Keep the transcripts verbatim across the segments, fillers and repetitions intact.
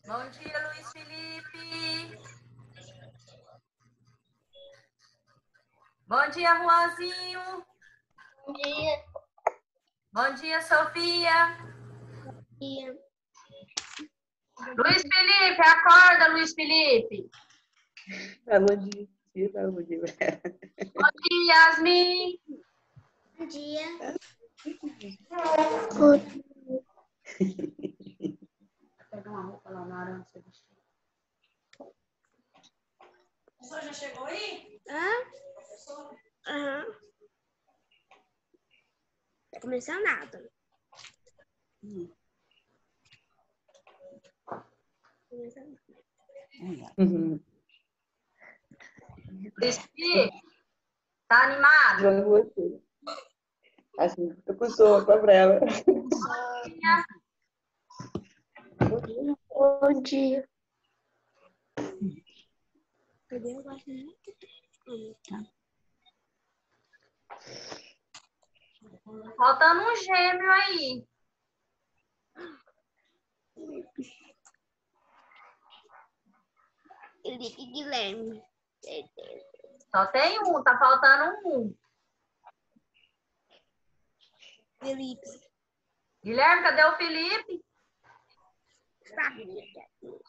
Bom dia, Luiz Felipe. Bom dia, Juanzinho. Bom dia. Bom dia, Sofia. Bom dia. Luiz Felipe, acorda, Luiz Felipe. Bom dia. Bom dia. Bom dia, Yasmin. Bom dia. Vou pegar uma roupa lá na hora você vestir. O professor já chegou aí? Hã? Aham. Tá começando nada. Hum. Começando nada. Uhum. Luiz Felipe, tá animado? Vamos você. Assim, tô com sopa pra ela. Bom dia. Bom dia. Cadê o guarda? Faltando um gêmeo aí. Felipe Guilherme. Certeza. Só tem um, tá faltando um. Felipe. Guilherme, cadê o Felipe? Família.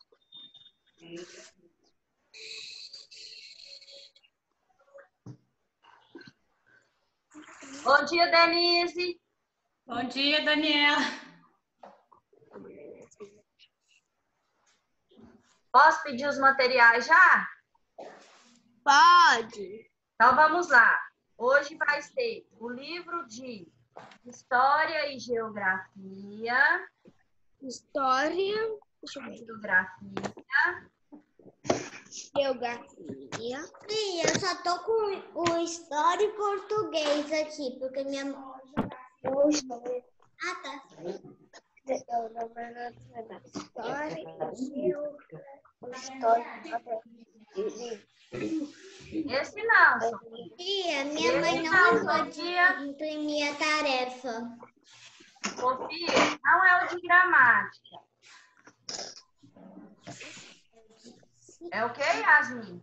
Bom dia, Denise. Bom dia, Daniela. Posso pedir os materiais já? Pode. Então vamos lá. Hoje vai ser o livro de História e Geografia. História. Deixa eu ver. Geografia. Geografia. Sim, eu só tô com o História e Português aqui, porque minha mãe. Ah, tá. História Esse não. Tia, minha Esse mãe não, não mandou Sofia. imprimir a tarefa. Sofia, não é o de gramática. É o que, Yasmin?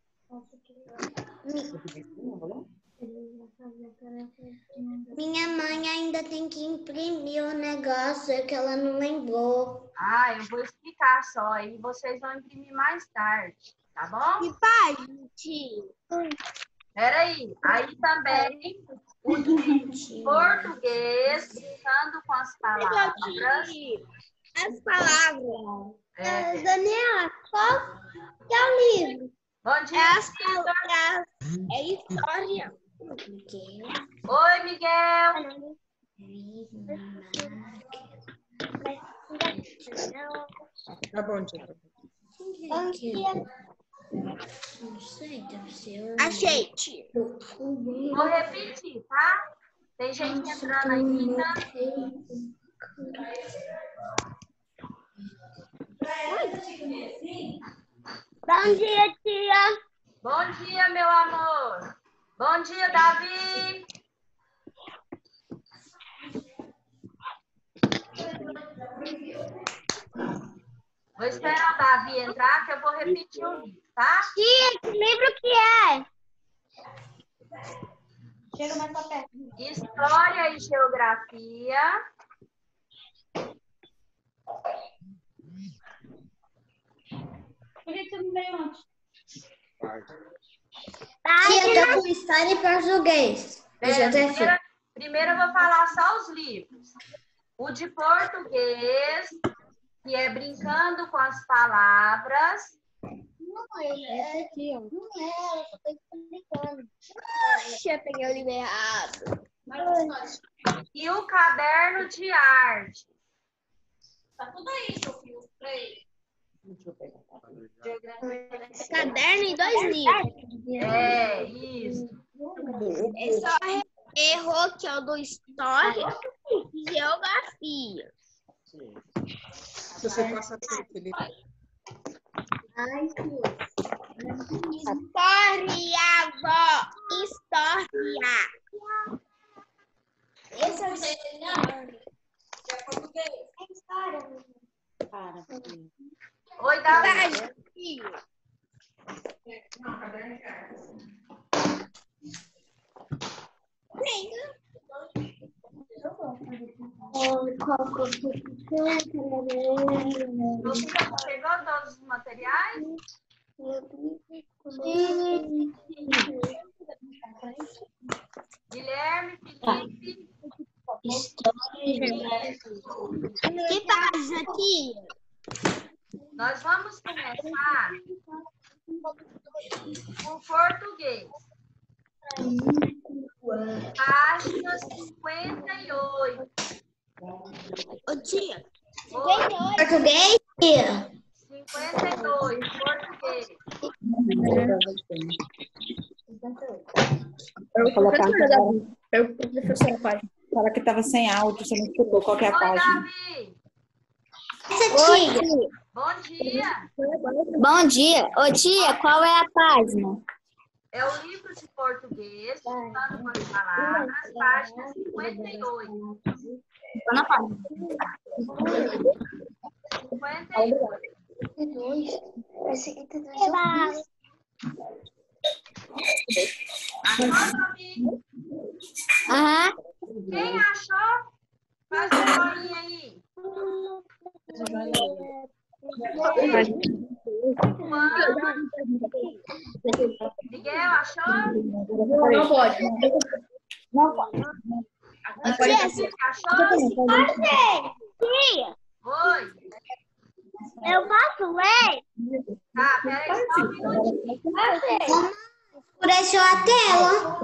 Minha mãe ainda tem que imprimir o negócio que ela não lembrou. Ah, eu vou explicar só, aí vocês vão imprimir mais tarde, tá bom? Que página, tia? Peraí, aí também o de português, brincando com as palavras. As palavras. É. Daniela, qual que é o livro? Bom dia, É as palavras. É história. Oi, Miguel. Tá bom, tia. Não sei, deve ser. Achei, tia. Vou repetir, tá? Tem gente entrando ainda. Bom dia, tia. Bom dia, meu amor. Bom dia, Davi. Vou esperar o Davi entrar, que eu vou repetir o livro, tá? Tia, que livro que é? Chega mais pra perto. História e Geografia. Por que você não veio antes? Tia, eu tô com História e Português. Pera, primeiro, primeiro eu vou falar só os livros. O de português, que é Brincando com as Palavras. Não, é aqui, ó. Não é, eu só tô explicando. Oxe, eu peguei o livro errado. E o Caderno de Arte. Tá tudo aí, Sofia. Deixa eu pegar. Caderno e dois livros. É, isso. É só errou que é o do História e Geografia. Se você passa por Felipe. Ai, História, vó. História. Esse é o História. É português. É História. Para, filho. Oi, Davi. Você já pegou todos os materiais? Guilherme, Felipe. Que página, tia? Nós vamos começar com português. Página cinquenta e oito. Ô, tia. Oi, Português, tia? cinquenta e dois, português. Eu, professora, eu, professora, pode falar que estava sem áudio, você não escutou qual que é a Oi, página. Davi. Essa tia. Bom dia. Bom dia. Ô, tia, qual é a página? É o livro de português, Estudando com as Palavras, página cinquenta e oito. Tô na página. cinquenta e oito. Achou, Davi? Aham. Quem achou? Faz um joinha aí. Miguel, achou? Não pode. Não pode. Felipe, achou? Tia, Oi. eu posso ler? Tá, peraí, só um minutinho. Escureceu a tela.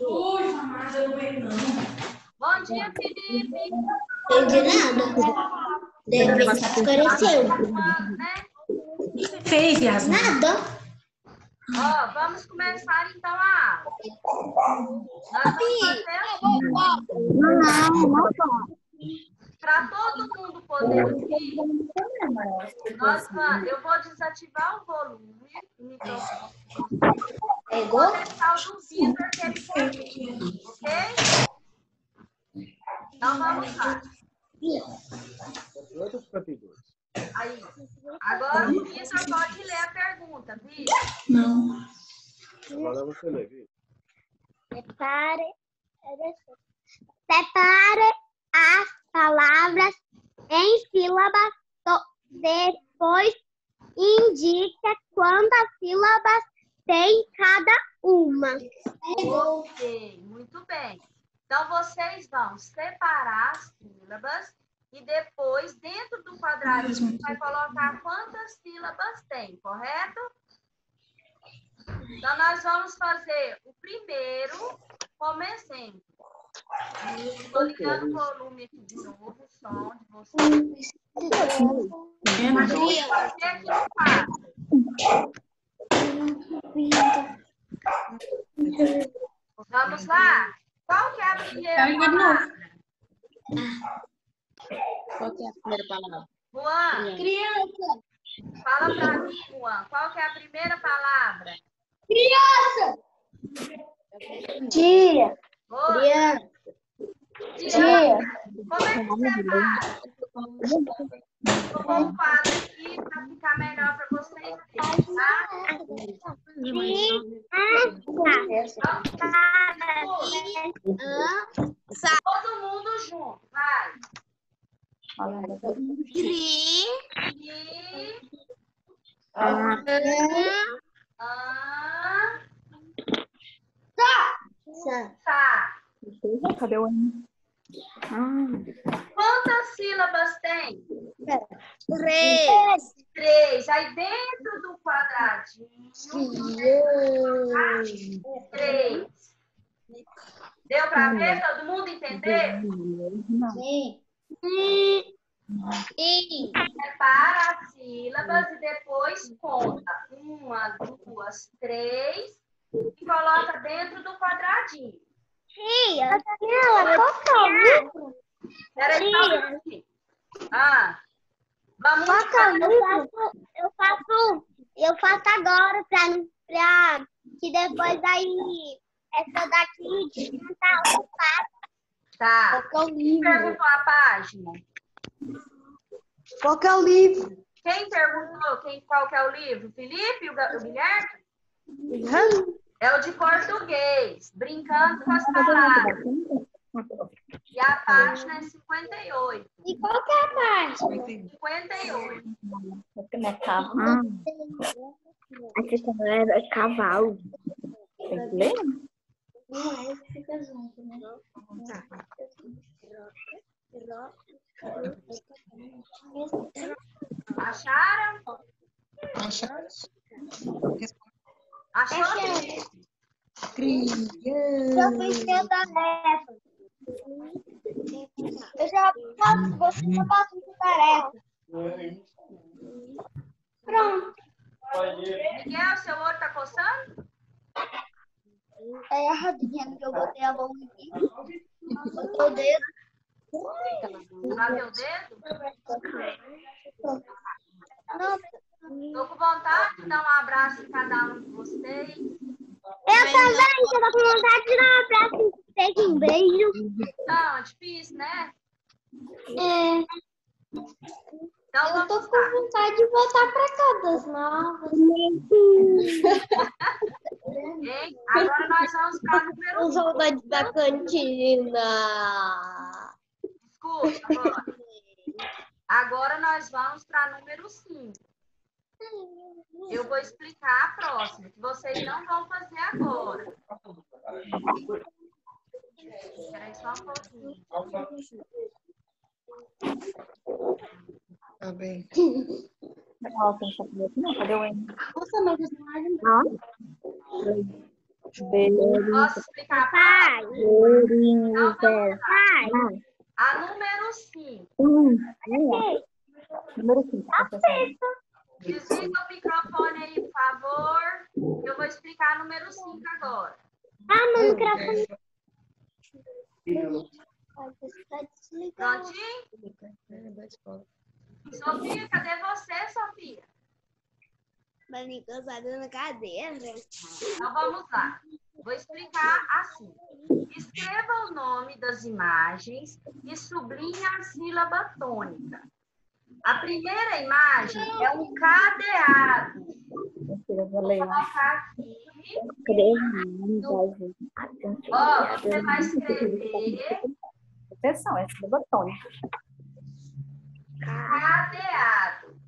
Bom dia, Felipe. Não entendi nada. De repente escureceu. Né? Fez, Yasmin. Nada. Ó, vamos começar então a aula. Nós vamos fazer assim. Não, não pode. Para todo mundo poder ouvir, nós vamos, eu vou desativar o volume do microfone. Vou deixar o do Vitor que ele quer, ok? Então vamos lá. Aí. Agora o Vitor pode ler a pergunta, Vitor. Não. Agora você lê, Vitor. Separe, separe as palavras em sílabas, depois indica quantas sílabas tem cada uma. Ok, muito bem. Então, vocês vão separar as sílabas e depois, dentro do quadradinho, vai colocar quantas sílabas tem, correto? Então, nós vamos fazer o primeiro como exemplo. Estou ligando o volume aqui de novo, o som de vocês. Você aqui no quadro. Vamos lá? Qual que é a primeira palavra? Qual que é a primeira palavra? Juan, Criança. fala para mim, Juan. Qual que é a primeira palavra? Criança. Tia. Oi. Criança. Tia. Como é que você faz? Vou pôr um quadro aqui para ficar melhor para vocês verem, tá? Criança. Todo mundo junto, vai. Cri. E... Ah. Ah... Sa. Tá. Cadê o N? Ah. Quantas sílabas tem? Três. Três. Aí dentro do quadradinho, três. Deu para ver? Todo mundo entendeu? Sim. Sim. Separa as sílabas e depois conta. Uma, duas, três. E coloca dentro do quadradinho. Tia, qual que é o livro? Peraí, só um minutinho. Ah, vamos Qual que é o livro? Eu faço, eu faço agora pra, pra que depois aí essa daqui de cantar o Tá. Qual que é o Quem livro? perguntou a página? Qual que é o livro? Quem perguntou quem, qual que é o livro? Felipe, o, o Guilherme? É o de português, Brincando com as Palavras. E a página é cinquenta e oito. E qual que é a parte? cinquenta e oito. Não é cavalo. Aqui também é cavalo. Tem que ler? Não é que fica junto, né? Acharam? Acharam? Achou? Achei. Criança. Eu fiz minha tarefa. Eu já faço, você já faço minha tarefa. Pronto. Miguel, seu olho tá coçando? É a rodinha que eu botei a mão aqui. Botei o dedo. Bateu o dedo? Não, Tô com vontade de dar um abraço em cada um de vocês. eu também, eu tô com vontade de dar um abraço em vocês, um beijo. Não, é difícil, né? É, Então eu vamos tô com lá. vontade de voltar pra cá das novas. Hein? Agora nós vamos para o número Com um. saudade da cantina. Escuta, agora. Agora nós vamos para número cinco. Eu vou explicar a próxima, que vocês não vão fazer agora. Espera aí só um pouquinho. Tá bem. Não, tem que não. Cadê o N? Nossa, mas eu Posso explicar a Pai, próxima? Então vamos lá. pai. A número cinco. Número cinco. Desliga o microfone aí, por favor. Eu vou explicar a número cinco agora. Ah, meu microfone. Prontinho? Sofia, cadê você, Sofia? Mas me cansada na cadeira. Então vamos lá. Vou explicar assim. Escreva o nome das imagens e sublinhe a sílaba tônica. A primeira imagem é um cadeado. Eu vou ler. Vou colocar aqui. Ó, você vai escrever Atenção, essa é botão. cadeado.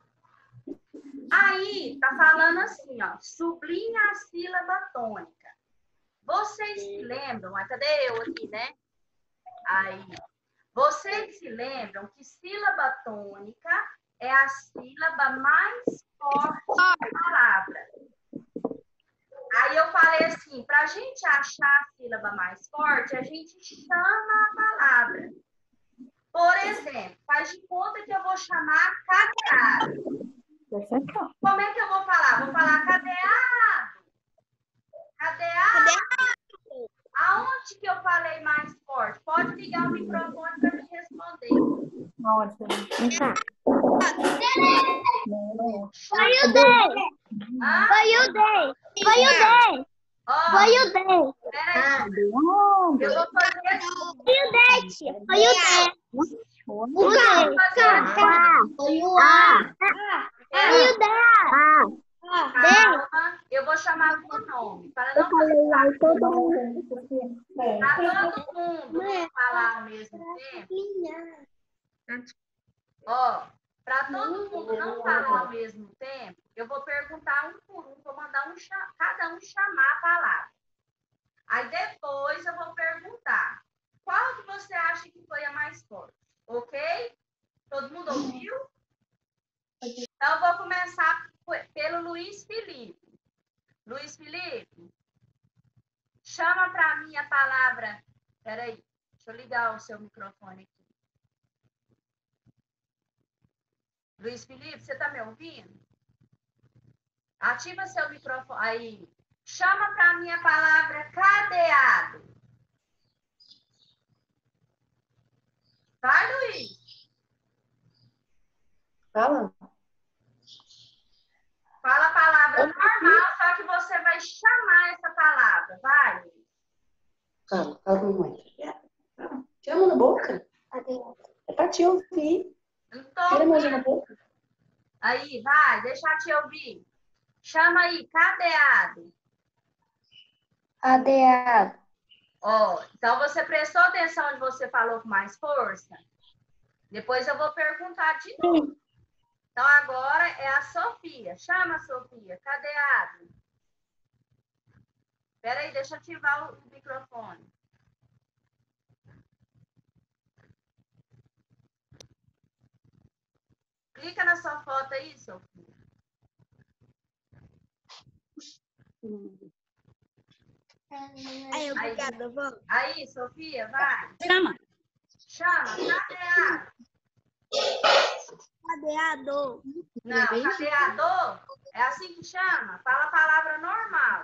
Aí, tá falando assim, ó. Sublinha a sílaba tônica. Vocês se lembram? Ah, cadê eu aqui, né? Aí. Vocês se lembram que sílaba tônica é a sílaba mais forte da palavra. Aí eu falei assim, para a gente achar a sílaba mais forte, a gente chama a palavra. Por exemplo, faz de conta que eu vou chamar cadeado. Como é que eu vou falar? Vou falar cadeado. Cadeado. Aonde que eu falei mais forte? Pode ligar o microfone para me responder. Aonde? Foi o dez. Ah, Foi o dez. Foi o dez. ó, Foi o dez. peraí. Eu vou fazer assim. Foi o dez. Foi o dez. O Eu vou fazer assim. Foi o A. Foi o dez. Calma, eu vou chamar por nome, para não fazer Todo mundo. para todo mundo não falar ao mesmo tempo. Ó, para todo mundo não falar ao mesmo tempo, eu vou perguntar um por um, vou mandar um cada um chamar a palavra. Aí depois eu vou perguntar, qual que você acha que foi a mais forte? Ok? Todo mundo ouviu? Então eu vou começar pelo Luiz Felipe. Luiz Felipe, chama para mim a palavra. Peraí, deixa eu ligar o seu microfone aqui. Luiz Felipe, você está me ouvindo? Ativa seu microfone. Aí, chama para mim a palavra cadeado. Vai, Luiz. Fala. Fala a palavra normal, só que você vai chamar essa palavra. Vai, Luiz. Fala, fala com a mamãe. Chama na boca. É pra te ouvir. Não tô Tira a mão na ouvindo. boca. Aí, vai, deixa eu te ouvir. Chama aí, cadeado. Cadeado. Ó, então você prestou atenção onde você falou com mais força? Depois eu vou perguntar de novo. Então agora é a Sofia. Chama a Sofia, cadeado. Espera aí, deixa eu ativar o microfone. Clica na sua foto aí, Sofia. Aí, obrigada, vó. Aí, Sofia, vai. Chama. Chama, cadeado. Cadeado. Não, cadeador é assim que chama. Fala a palavra normal.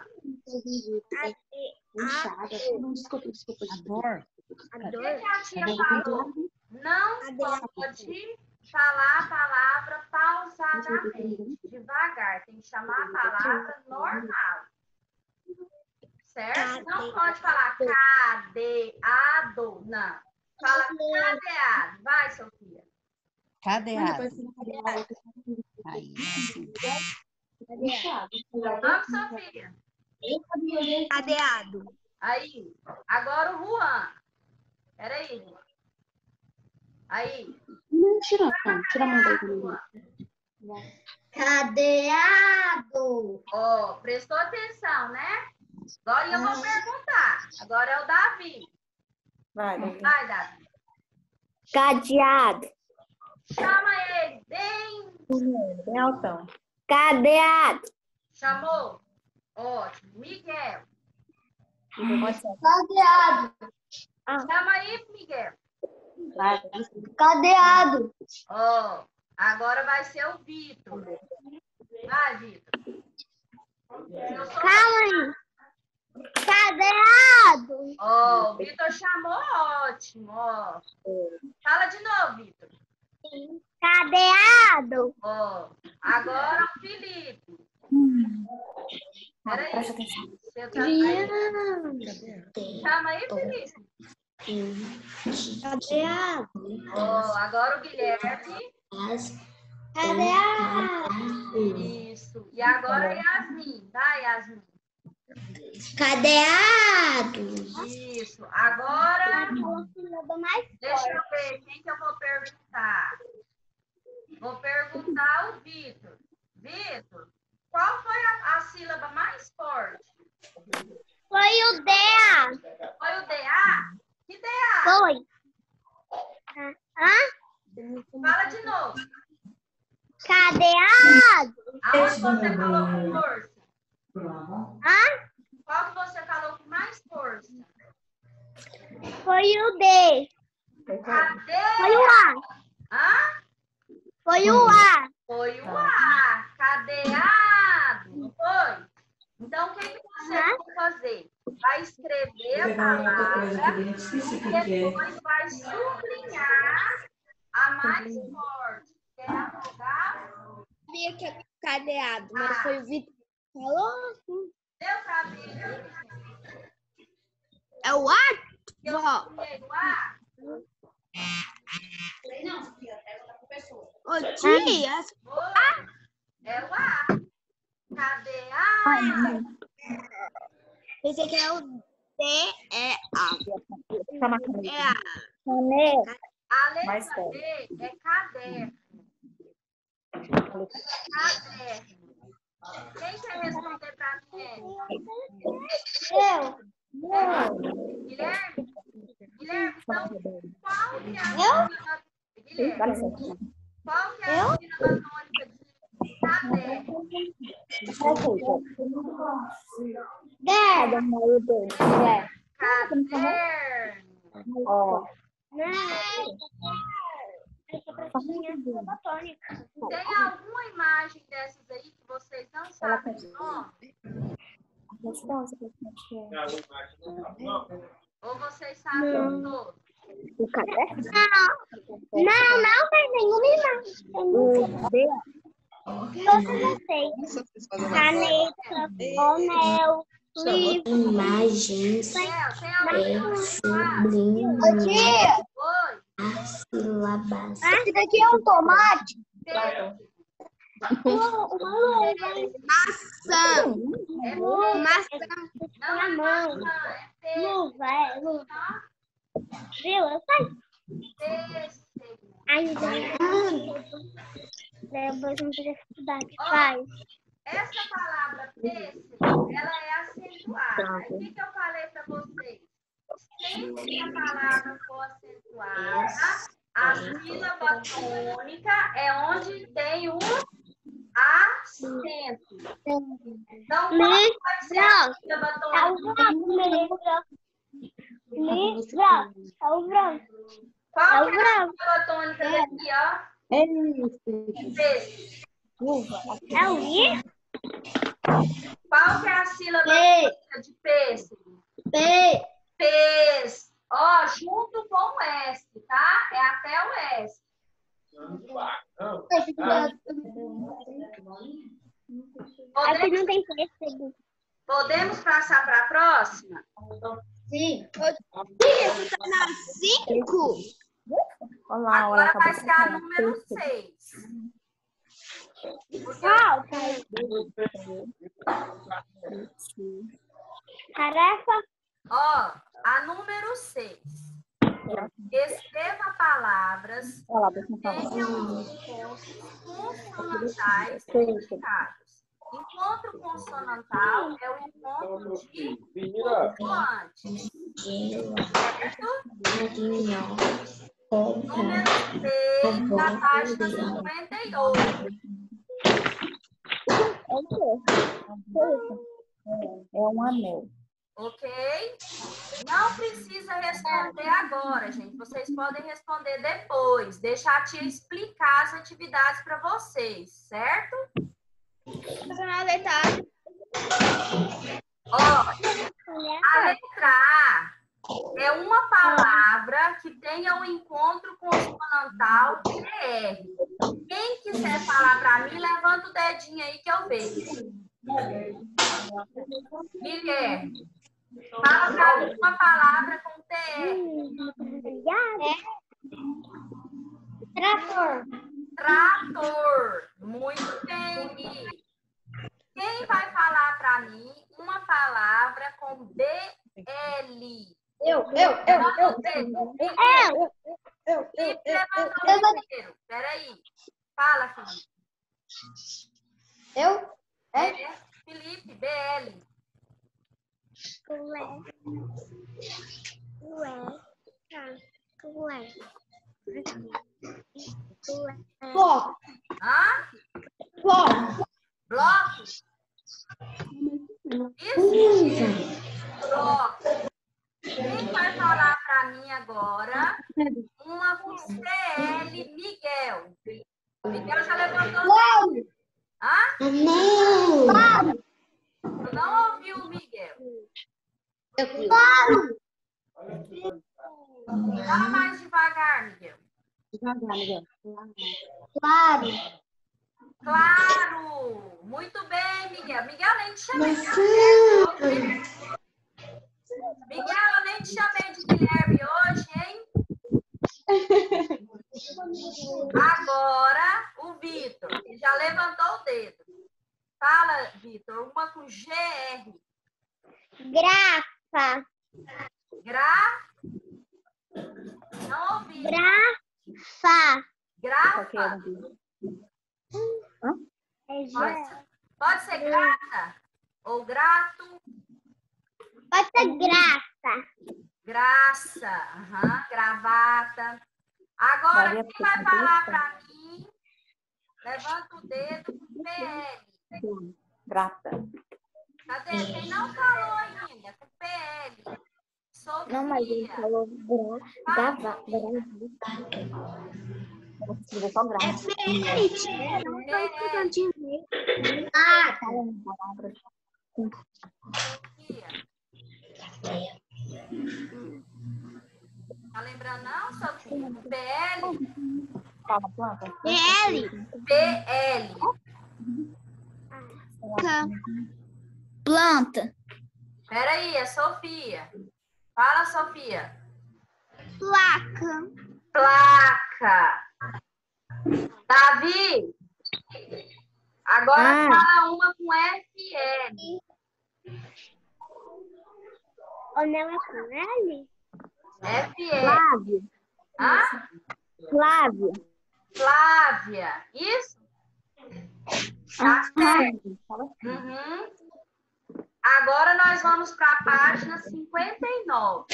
Desculpa, desculpa. Ador. O que, que a tia falou? Não pode falar a palavra pausadamente, devagar. Tem que chamar a palavra normal. Certo? Não pode falar cadeado, não. Fala cadeado. Vai, Sofia. Cadeado. Aí, Vamos, Sofia. Cadeado. Aí. Agora o Juan. Peraí, Juan. Aí. Não, tira, tira a mão daí. Juan. Cadeado. Ó, prestou atenção, né? Agora eu vou perguntar. Agora é o Davi. Vai, Davi. Vai, Davi. Cadeado. Chama ele. Bem. Bem altão. Cadeado. Chamou. Ótimo. Miguel. Cadeado. Chama aí, Miguel. Cadeado. Ó, agora vai ser o Vitor. Vai, Vitor. Eu sou- Calma aí. Cadeado. Ó, o Vitor chamou, ótimo, ó. Fala de novo, Vitor. Cadeado. Ó, agora o Felipe. Peraí. Presta atenção. Você tá aí? Chama aí, Felipe. Cadeado. Ó, agora o Guilherme. Cadeado. Isso. E agora a Yasmin. Tá, Yasmin? Cadeado. Isso. Agora, Mais deixa eu ver quem que eu vou perguntar. Vou perguntar o Vitor. Vitor, qual foi a, a sílaba mais forte? Foi o D A. Foi o D A? Que D A? Foi. Hã? Fala de novo. Cadeado. Aonde você falou com força? Hã? Qual que você falou com mais força? Foi o D. Cadê? Foi o A. Hã? Foi o A. Foi o A. Cadeado. Não foi? Então, o que, que você Hã? vai fazer? Vai escrever a palavra e depois vai sublinhar a mais forte. Quer afogar? Sabia que é cadeado, mas foi o Vitor que falou. Deu pra ver? É o A? Eu Vó. sublinhei o A? Ô, tia. Foi. É o A. Cadeado. Esse aqui é o D, é A. Chama a É caneta. A. Caneta. A Mais letra forte. D é caderno. Caderno. Quem quer responder pra mim? Eu. Guilherme? Guilherme, então, qual que é a Eu? sílaba... Dá Guilherme, licença. qual que é a sílaba tônica de caderno? Dada, meu Deus. Caderno. Ó, Tem alguma imagem dessas aí que vocês não sabem o nome? resposta que a gente Ou vocês sabem todos? O caderno? Não, não, não tem nenhuma imagem. O D. Todos vocês. Caneta, anel, livro. Imagens Tem, tem alguma subliminam Ô, tia, Oi? as sílabas. esse daqui é um tomate? Tem. Maçã. É Maçã. Não é maçã, é pêssego. Luva, é luva. Viu? Eu sei. Pêssego. Ainda. Depois não precisa estudar. Faz. Essa palavra pêssego, ela é acentuada. Aí, o que, que eu falei para vocês? Sempre que a palavra for acentuada, a sílaba tônica é onde tem o acento. Então, qual vai ser a sílaba É o tônica? branco. Livro. É o branco. Qual que é a sílaba tônica daqui, ó? É isso. Pêssego. É o I? Qual que é a sílaba P. tônica de pêssego? P. Pês. Ó, junto com o S, tá? É até o S. Aqui Podemos, não tem pêssego. podemos passar para a próxima? Sim. Isso tá na cinco? Olá, olha, Agora vai acabou ser a de número falar. seis. Qual? Tarefa? Ó, a número seis. Escreva palavras Olha lá, deixa eu que falar. tenham encontros consonantais indicados. Encontro consonantal é o encontro de consoantes. Certo? Número seis, da página cinquenta e oito. É um anel. Ok? Não precisa responder agora, gente. Vocês podem responder depois. Deixar a tia explicar as atividades para vocês, certo? Ó, a letra A é uma palavra que tenha um encontro consonantal T R. Quem quiser falar para mim, levanta o dedinho aí que eu vejo. Guilherme, fala para mim uma palavra com T R. Trator. Trator. Muito bem, Gui. Quem vai falar para mim uma palavra com B L? Eu, eu, eu, eu. Eu. Eu, Felipe levantou o primeiro. Peraí. Fala, Felipe. Eu? É, Felipe, B L. Ué. Ué. Ué. Ué. Bloco. Hã? Bloco. Bloco? Isso? Bloco. Quem vai falar para mim agora uma com C L, Miguel? Miguel já levantou o dedo. Hã? Não. Eu não ouvi o Miguel. Claro. Fala mais devagar, Miguel. Claro. Claro! Muito bem, Miguel. Miguel, nem te chamei de Guilherme. Miguel, eu nem te chamei de Guilherme hoje, hein? Agora, o Vitor, que já levantou o dedo. Fala, Vitor, uma com G R. Grafa. Gra? Não ouvi. Grafa. Grafa? É Pode ser, pode ser grata ou grato? Pode ser graça. Graça, aham, gravata. Agora, Maria quem vai Fernanda. falar para mim? Levanta o dedo com P L. Grata. Cadê? Quem não falou ainda? Com P L. Sofia. Não, mas ele falou Fala, grava. Escreveu só grata. É frente. É. Ah, tá. Sofia. Tá lembrando não, Sofia? Com P L? Calma, planta. L. P L. Planta. Peraí, é Sofia. Fala, Sofia. Placa. Placa. Davi, Agora Ah. fala uma com F L. O meu é com L? F L. Flávio. Hã? Flávio. Flávia. Isso? Tá certo. Uhum. Agora nós vamos para a página cinquenta e nove.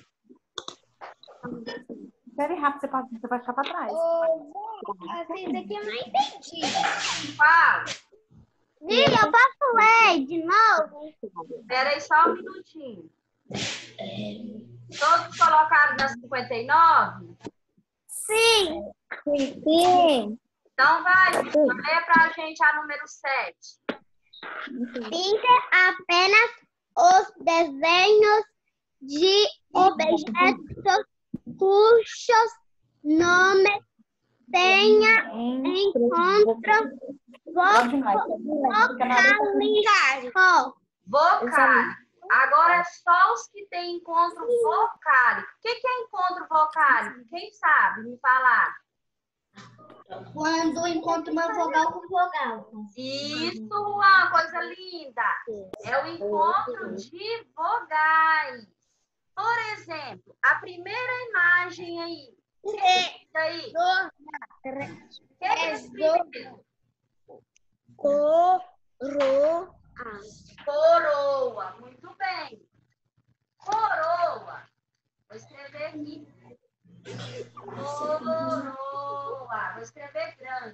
Escreve rápido, você, pode, você vai ficar para trás. Assim, daqui eu não entendi. Fala. Sim, eu posso ler de novo? Espera aí só um minutinho. Todos colocaram na cinquenta e nove? Sim. Sim. Então vai, lê para a gente a número sete. Pinte apenas os desenhos de objetos cujos nomes tenha encontro vocálico. Vocálico. Agora é só os que têm encontro vocálico. O que que é encontro vocálico? Quem sabe me falar? Quando encontro uma vogal com vogal. Isso, uma coisa linda. É o encontro de vogais. Por exemplo, a primeira imagem aí. O que é isso aí? O que é isso primeiro? Coroa. Coroa. Muito bem. Coroa. Vou escrever aqui. Coroa. Vou escrever grande.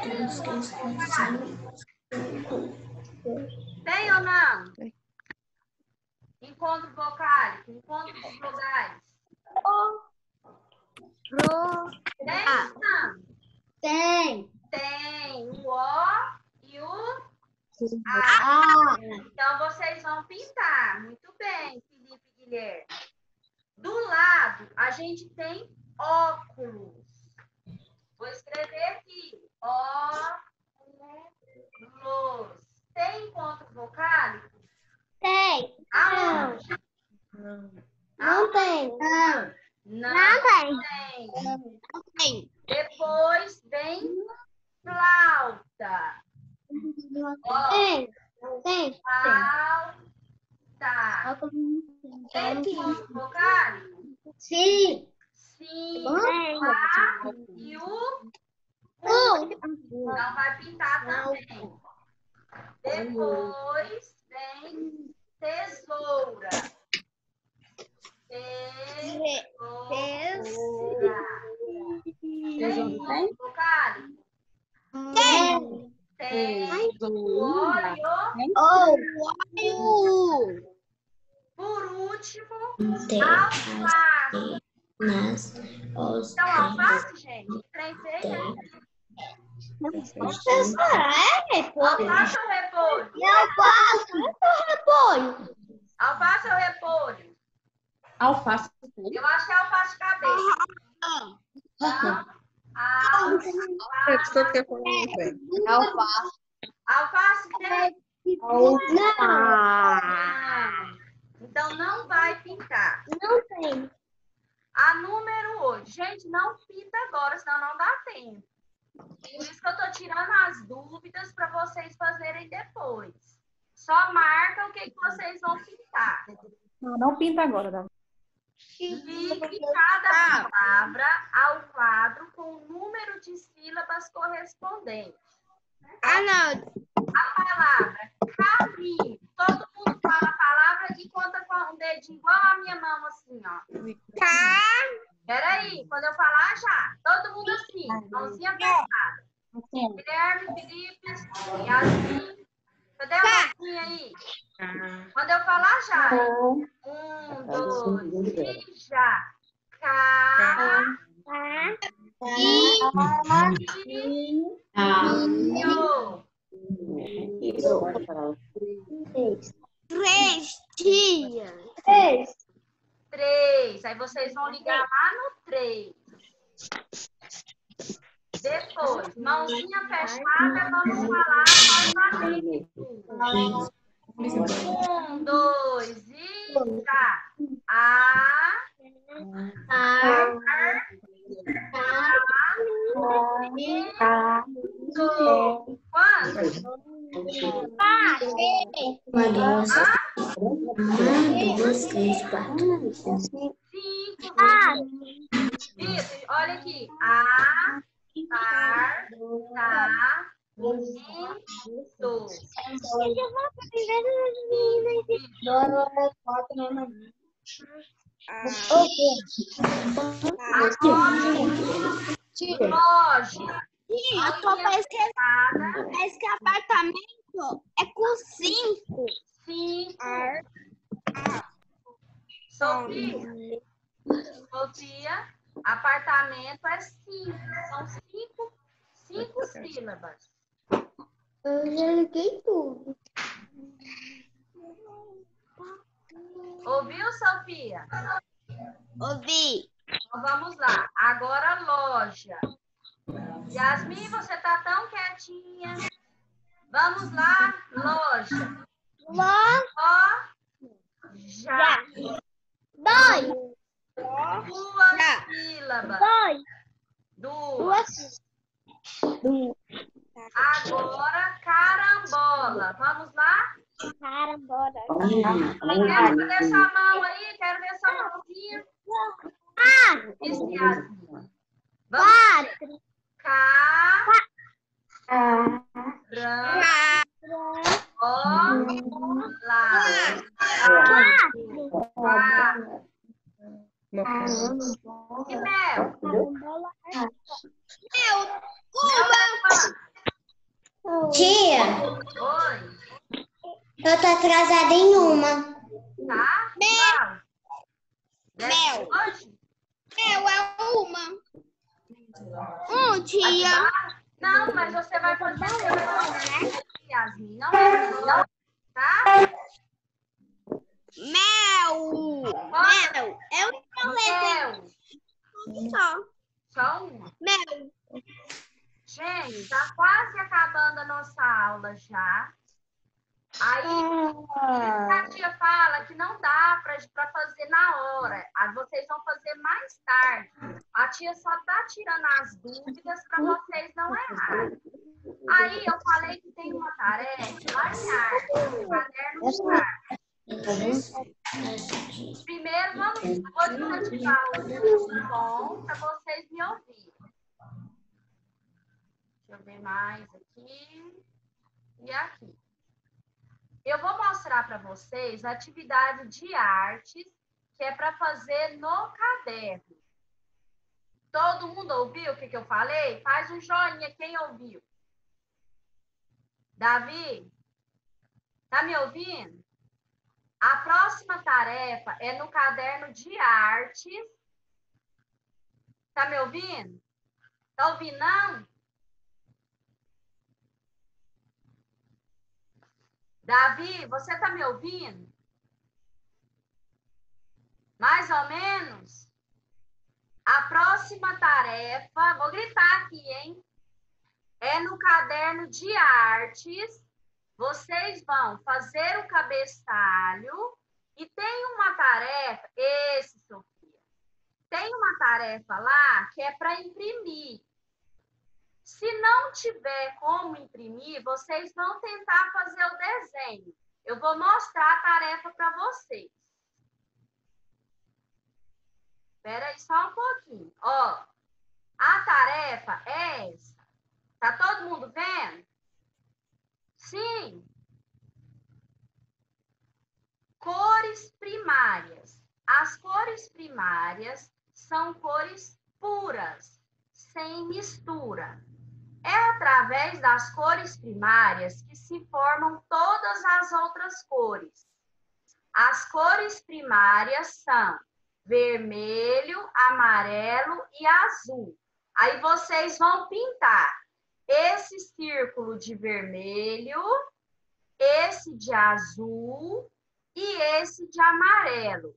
Tem ou não? Encontro vocálico, encontro de vogais. Tem ou não? Tem. Tem o O e o A. Ah. Então, vocês vão pintar. Muito bem, Felipe e Guilherme. Do lado, a gente tem óculos. Vou escrever aqui. Óculos. Tem encontro vocálico? Tem. Aonde? Não tem. Não. Não, Não tem. tem. Não tem. Depois vem flauta. Ó, Tem. Tem. flauta. Tem encontro vocálico? Sim. Sim. Tem. Lá e o Um. não vai pintar também. Depois vem tesoura. Tesoura. Tem encontro vocálico? Tem. Tem. Olho. Olho. Por último, Tem alface. nas os Então, alface, gente, trem feio, né? É, repolho. Alface ou repolho? Eu faço. Eu repolho. Alface ou repolho? Alface. Eu acho que é alface de cabeça. Então, alface. Alface. Alface tem? Não. Então, não vai pintar. Não tem. A número oito. Gente, não pinta agora, senão não dá tempo. Por isso que eu tô tirando as dúvidas para vocês fazerem depois. Só marca o que, que vocês vão pintar. Não, não pinta agora, Davi. Ligue cada palavra ao quadro com o número de sílabas correspondentes. Ah, não. A palavra caminho. Todo mundo fala a palavra e conta com o dedinho igual a minha mão, assim, ó. Tá. Peraí, quando eu falar já. Todo mundo assim, mãozinha apertada. Guilherme, Felipe, Yasmin. Cadê a mãozinha aí? Quando eu falar já. Um, dois, três, já. Ca. Três dias. Três. Três. Aí vocês vão ligar lá no três. Depois, mãozinha fechada, vamos falar novamente. Um, dois e já. A. A. A. Cinco. Quantos? Uma, duas, uma, duas, três, quatro. Cinco. Vitor, olha aqui. A, par, tá, cinco. Loja. Eu tô pesquisando. Parece que apartamento é com cinco. Cinco. Sofia. Sofia. Apartamento é cinco. São cinco, cinco sílabas. Eu já liguei tudo. Ouviu, Sofia? Ouvi. Então vamos lá. Agora loja. Yasmin, você tá tão quietinha. Vamos lá, loja. Loja. Já. Dois. Duas Já. sílabas. Dois. Duas. Duas. Agora, carambola. Vamos lá? Carambola. Quero ver sua mão aí. Quero ver sua mãozinha. Isso, Yasmin. Quatro. Ca. Ran. Ó. Lá. Quatro. E mel? Tia, Oi. eu tô atrasada em uma. Tá? Mel. Deve Mel. ser hoje? Eu é uma. Um, tia. Não, mas você vai fazer depois, Yasmin. Não é agora, tá? Mel. Mel. É uma letra Mel. só. Só uma. Mel. Gente, tá quase acabando a nossa aula já. Aí, a tia fala que não dá para fazer na hora. Aí vocês vão fazer mais tarde. A tia só tá tirando as dúvidas para vocês não errarem. Aí eu falei que tem uma tarefa lá em arte, no caderno de arte. Primeiro, vamos, vou desativar o som para vocês me ouvirem. Deixa eu ver mais aqui e aqui. Eu vou mostrar para vocês a atividade de artes que é para fazer no caderno. Todo mundo ouviu o que, que eu falei? Faz um joinha quem ouviu. Davi, tá me ouvindo? A próxima tarefa é no caderno de artes. Tá me ouvindo? Tá ouvindo, não? Davi, você tá me ouvindo? Mais ou menos? A próxima tarefa, vou gritar aqui, hein? É no caderno de artes. Vocês vão fazer o cabeçalho e tem uma tarefa, esse, Sofia, tem uma tarefa lá que é para imprimir. Se não tiver como imprimir, vocês vão tentar fazer o desenho. Eu vou mostrar a tarefa para vocês. Espera aí só um pouquinho. Ó, a tarefa é essa. Tá todo mundo vendo? Sim. Cores primárias. As cores primárias são cores puras, sem mistura. É através das cores primárias que se formam todas as outras cores. As cores primárias são vermelho, amarelo e azul. Aí vocês vão pintar esse círculo de vermelho, esse de azul e esse de amarelo.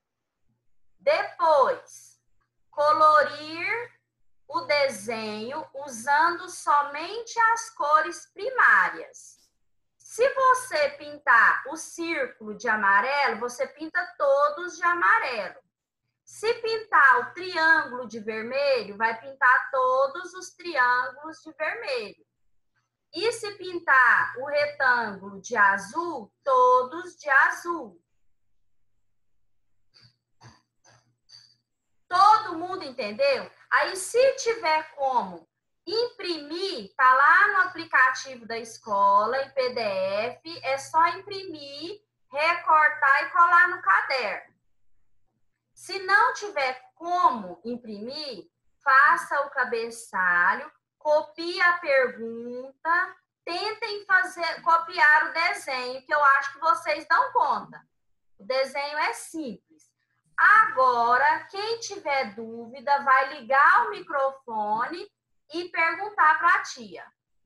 Depois, colorir o desenho usando somente as cores primárias. Se você pintar o círculo de amarelo, você pinta todos de amarelo. Se pintar o triângulo de vermelho, vai pintar todos os triângulos de vermelho. E se pintar o retângulo de azul, todos de azul. Todo mundo entendeu? Aí, se tiver como imprimir, tá lá no aplicativo da escola, em P D F, é só imprimir, recortar e colar no caderno. Se não tiver como imprimir, faça o cabeçalho, copie a pergunta, tentem fazer, copiar o desenho, que eu acho que vocês dão conta. O desenho é simples. Agora, quem tiver dúvida, vai ligar o microfone e perguntar para a tia.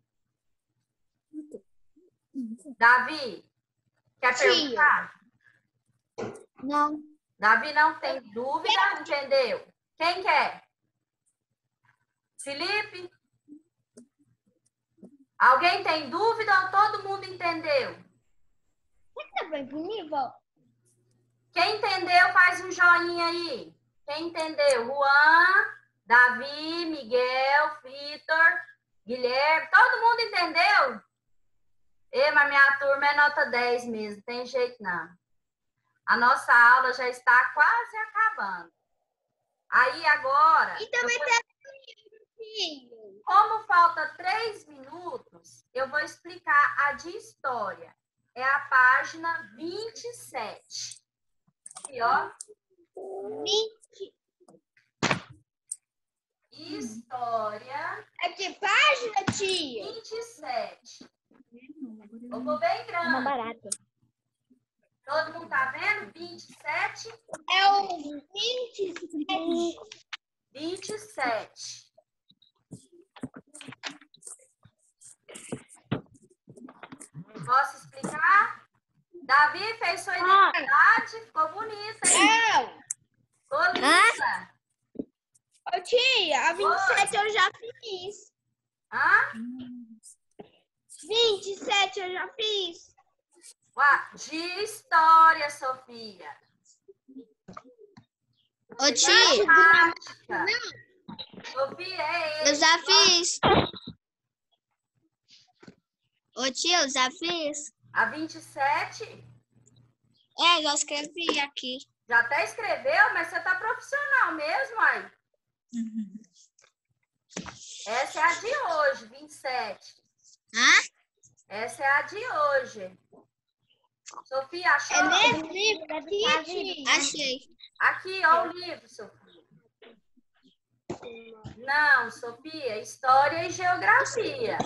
Davi, quer Tia. perguntar? Não. Davi não tem dúvida, entendeu? Quem quer? Felipe? Alguém tem dúvida ou todo mundo entendeu? Você tá bem nível? Quem entendeu, faz um joinha aí. Quem entendeu? Juan, Davi, Miguel, Vitor, Guilherme. Todo mundo entendeu? Ei, mas minha turma é nota dez mesmo, tem jeito não. A nossa aula já está quase acabando. Aí agora... E também vou... tem... Como falta três minutos, eu vou explicar a de história. É a página vinte e sete. Aqui, ó. vinte. História. É que página, tia? vinte e sete. Eu vou bem grande. Uma barata. Todo mundo tá vendo? vinte e sete. É o vinte e sete. vinte e sete. Posso explicar? Davi fez sua identidade, ficou bonita, hein? Não. Ficou linda. Ô, tia, a vinte e sete eu já fiz. Hã? vinte e sete eu já fiz. Ué, de história, Sofia. Ô, tia, Matemática. Sofia, é eu esse. já fiz. Ô, tia, eu já fiz. A vinte e sete? É, já escrevi aqui. Já até escreveu, mas você tá profissional mesmo, aí. Essa é a de hoje, vinte e sete. Hã? Essa é a de hoje. Sofia, achou? É nesse livro aqui, tia? Achei. Aqui, ó, o livro, Sofia. Não, Sofia, História e Geografia.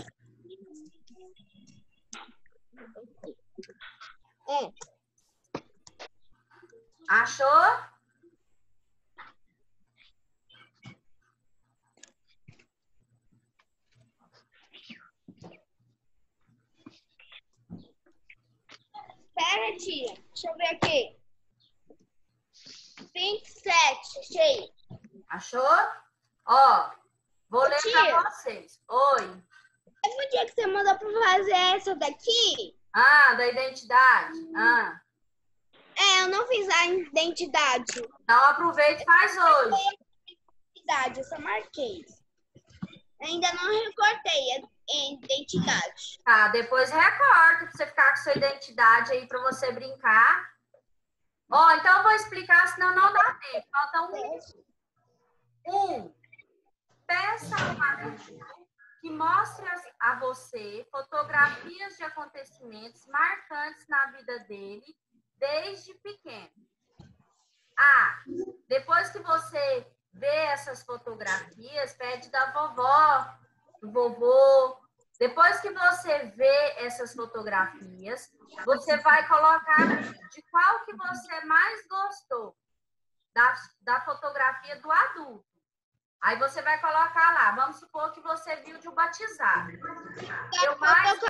É. Achou? Pera, tia. Deixa eu ver aqui. vinte e sete, achei. Achou? Ó, vou Ô, ler tia. para vocês. Oi. Teve um dia que você mandou pra fazer essa daqui? Ah, da identidade. Ah. É, eu não fiz a identidade. Então aproveita e faz hoje. Identidade, eu só marquei. Ainda não recortei a identidade. Tá, depois recorta pra você ficar com sua identidade aí pra você brincar. Ó, então eu vou explicar, senão não dá tempo. Falta um. Um. Peça um aluno que mostre a você fotografias de acontecimentos marcantes na vida dele desde pequeno. Ah, depois que você vê essas fotografias, pede da vovó, do vovô. Depois que você vê essas fotografias, você vai colocar de qual que você mais gostou da, da fotografia do adulto. Aí você vai colocar lá, vamos supor que você viu de um batizado. Eu mais